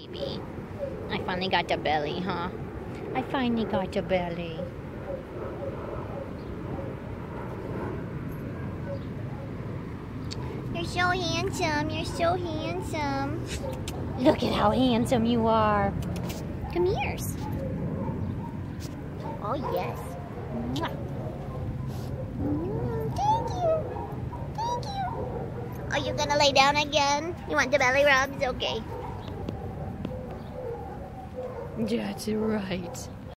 baby. I finally got the belly, huh? I finally got the belly. You're so handsome. You're so handsome. Look at how handsome you are. Come here. Oh, yes. Mwah. Thank you. Thank you. Are you going to lay down again? You want the belly rubs? Okay. That's right.